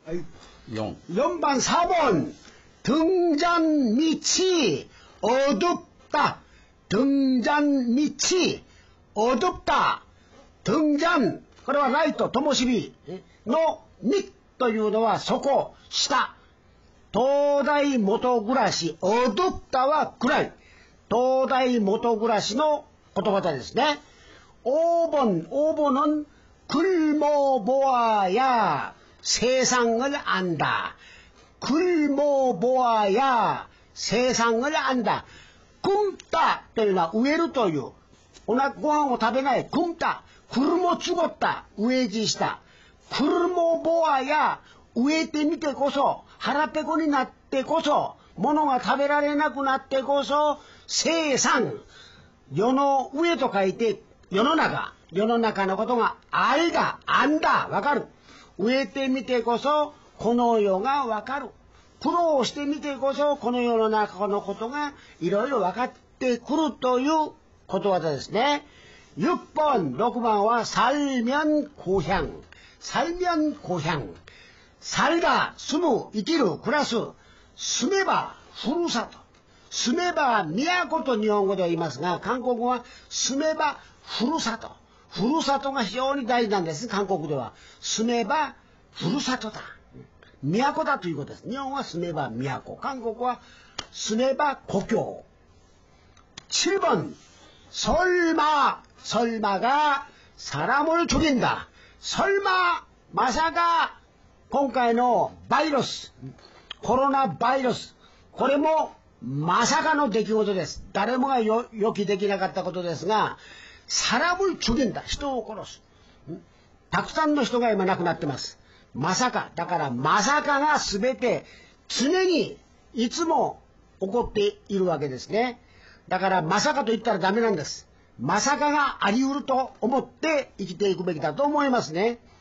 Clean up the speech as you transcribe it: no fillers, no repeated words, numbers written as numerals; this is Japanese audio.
4番、4번. 등잔 밑이 어둡다. 등잔 밑이 어둡다. 등잔, これはライト、灯火の밑というのはそこ、下。灯台元暮らし、어둡다は暗い。灯台元暮らしの言葉ですね。5번은 굶어보아야 세상을 안다. 굶어보아야 세상을 안다. 굶다 というのは飢えるという。ご飯を食べない。굶다. 굶어 죽었다.飢え死した。굶어보아야飢えてみてこそ、腹ペコになってこそ、物が食べられなくなってこそ、세상、世の上と書いて、世の中のことが、愛が、안다、わかる。飢えてみてこそ、この世がわかる。苦労してみてこそ、この世の中のことが、いろいろわかってくるということわざですね。6번、6番は、살면 고향。살면 고향。살다、住む、生きる、暮らす。住めば、ふるさと。住めば、都と日本語では言いますが、韓国語は、住めば、ふるさと。ふるさとが非常に大事なんです、韓国では。住めば、ふるさとだ。都だということです。日本は住めば都。韓国は住めば故郷。7번、설마가 사람을 죽인다。まさか、今回のバイロス、コロナバイロス、これもまさかの出来事です。誰もが予期できなかったことですが、사람을 죽인다。人を殺す。たくさんの人が今亡くなってます。まさか、だからまさかが全て常にいつも起こっているわけですね。だからまさかと言ったらダメなんです。まさかがあり得ると思って生きていくべきだと思いますね。